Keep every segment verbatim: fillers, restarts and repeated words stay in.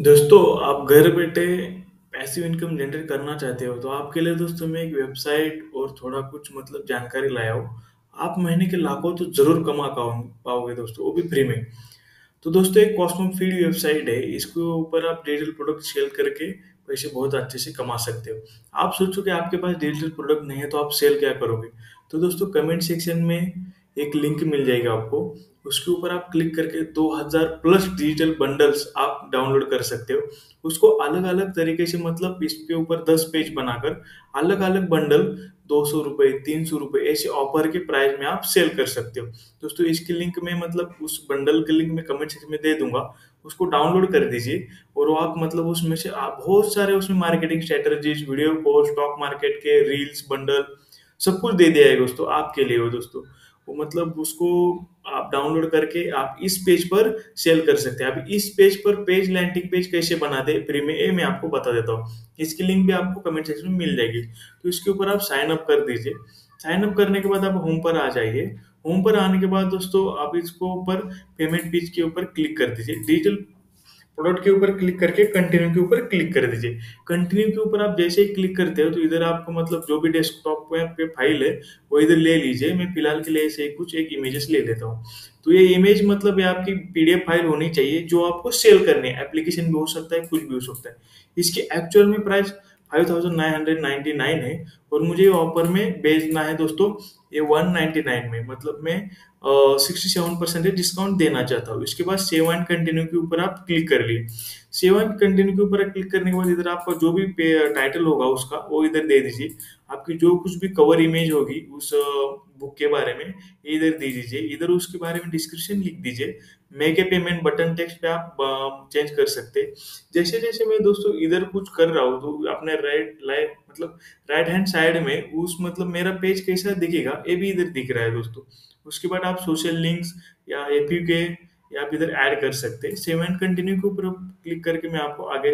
दोस्तों, आप घर बैठे पैसिव इनकम जनरेट करना चाहते हो, तो आपके लिए दोस्तों मैं एक वेबसाइट और थोड़ा कुछ मतलब जानकारी लाया हूँ। आप महीने के लाखों तो ज़रूर कमा पाओ पाओगे दोस्तों, वो भी फ्री में। तो दोस्तों एक कॉस्मोफीड वेबसाइट है, इसके ऊपर आप डिजिटल प्रोडक्ट सेल करके पैसे बहुत अच्छे से कमा सकते हो। आप सोचो कि आपके पास डिजिटल प्रोडक्ट नहीं है तो आप सेल क्या करोगे? तो दोस्तों कमेंट सेक्शन में एक लिंक मिल जाएगा आपको, उसके ऊपर आप क्लिक करके दो हज़ार प्लस डिजिटल बंडल्स आप डाउनलोड कर सकते हो। उसको अलग-अलग तरीके से मतलब इसके ऊपर दस पेज बनाकर अलग-अलग बंडल ₹दो सौ रुपए, ₹तीन सौ रुपए ऐसे ऑफर के प्राइस में आप सेल कर सकते हो। दोस्तों इसकी लिंक मैं मतलब उस बंडल की लिंक मैं कमेंट सेक्शन में दे दूंगा, उसको डाउनलोड कर दीजिए और वो आप मतलब उसमें से आप बहुत सारे उसमें marketing strategies, video post, stock market के रील्स, बंडल सब कुछ दे दिया है दोस्तों, आपके लिए हो दोस्तों। वो मतलब उसको आप डाउनलोड करके आप इस पेज पर सेल कर सकते हैं। अब इस पेज पर पेज लैंडिंग पेज कैसे बनाते हैं फ्री में, ये मैं आपको बता देता हूँ। इसकी लिंक भी आपको कमेंट सेक्शन में मिल जाएगी। तो इसके ऊपर आप साइन अप कर दीजिए। साइन अप करने के बाद आप होम पर आ जाइए। होम पर आने के बाद दोस्तों आप इसको ऊपर पेमेंट पेज के ऊपर क्लिक कर दीजिए। डिजिटल प्रोडक्ट के ऊपर क्लिक करके कंटिन्यू के ऊपर क्लिक कर दीजिए। कंटिन्यू के ऊपर आप जैसे ही क्लिक करते हो तो इधर आपको मतलब जो भी डेस्कटॉप पे पे फाइल है वो इधर ले लीजिए। मैं फिलहाल के लिए ऐसे ही कुछ एक इमेजेस ले लेता हूँ। तो ये इमेज मतलब ये आपकी पीडीएफ फाइल होनी चाहिए जो आपको सेल करनी है। एप्लीकेशन भी हो सकता है, कुछ भी हो सकता है। इसकी एक्चुअल में price five thousand nine hundred ninety nine है और मुझे ऑफर में बेचना है दोस्तों ये वन नाइन्टी नाइन में। मतलब मैं सिक्सटी सेवन परसेंटेज डिस्काउंट देना चाहता हूँ। इसके बाद सेव एंड कंटिन्यू के ऊपर आप क्लिक कर लिए। सेव एंड कंटिन्यू के ऊपर क्लिक करने के बाद इधर आपका जो भी टाइटल होगा उसका वो इधर दे दीजिए। आपकी जो कुछ भी कवर इमेज होगी उस बुक के बारे में ये इधर दे दीजिए। इधर उसके बारे में डिस्क्रिप्शन लिख दीजिए। Make a payment button text पे आप चेंज कर सकते हैं। जैसे जैसे मैं दोस्तों इधर कुछ कर रहा हूँ तो अपने राइट लाइट मतलब राइट हैंड साइड में उस मतलब मेरा पेज कैसा दिखेगा ये भी इधर दिख रहा है दोस्तों। उसके बाद आप सोशल लिंक्स या एपीके या आप इधर ऐड कर सकते हैं। सेव एंड कंटिन्यू के ऊपर क्लिक करके मैं आपको आगे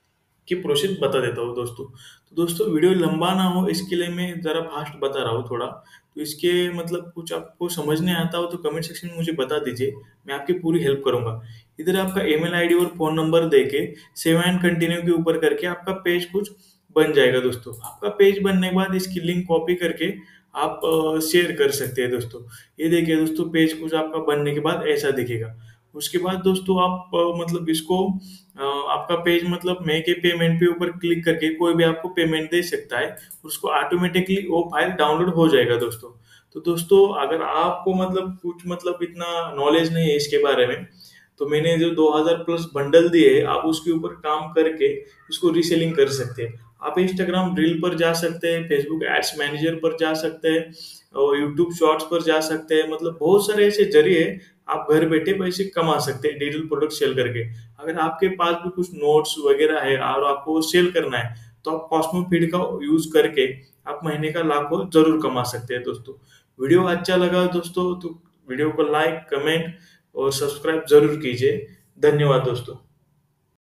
की प्रोसेस बता देता हूँ दोस्तों। तो दोस्तों वीडियो लंबा ना हो इसके लिए मैं ज़रा फास्ट बता रहा हूँ थोड़ा। तो इसके मतलब कुछ आपको समझ नहीं आता हो तो कमेंट सेक्शन में मुझे बता दीजिए, मैं आपकी पूरी हेल्प करूँगा। इधर आपका ईमेल आईडी और फ़ोन नंबर देके सेव एंड कंटिन्यू के ऊपर करके आपका पेज कुछ बन जाएगा दोस्तों। आपका पेज बनने के बाद इसकी लिंक कॉपी करके आप अ, शेयर कर सकते हैं दोस्तों। ये देखिए दोस्तों पेज कुछ आपका बनने के बाद ऐसा दिखेगा। उसके बाद दोस्तों आप अ, मतलब इसको अ, आपका पेज मतलब मेक ए पेमेंट पे ऊपर क्लिक करके कोई भी आपको पेमेंट दे सकता है। उसको ऑटोमेटिकली वो फाइल डाउनलोड हो जाएगा दोस्तों। तो दोस्तों अगर आपको मतलब कुछ मतलब इतना नॉलेज नहीं है इसके बारे में, तो मैंने जो दो हज़ार प्लस बंडल दिए हैं, आप उसके ऊपर काम करके इसको रीसेलिंग कर सकते हैं। आप इंस्टाग्राम रील पर जा सकते हैं, फेसबुक एड्स मैनेजर पर जा सकते हैं और यूट्यूब शॉर्ट्स पर जा सकते हैं। मतलब बहुत सारे ऐसे जरिए आप घर बैठे पैसे कमा सकते हैं डिजिटल प्रोडक्ट सेल करके। अगर आपके पास भी कुछ नोट्स वगैरह है और आपको सेल करना है तो आप कॉस्मो फीड का यूज करके आप महीने का लाखों जरूर कमा सकते हैं दोस्तों। वीडियो अच्छा लगा दोस्तों तो वीडियो को लाइक, कमेंट और सब्सक्राइब जरूर कीजिए। धन्यवाद दोस्तों।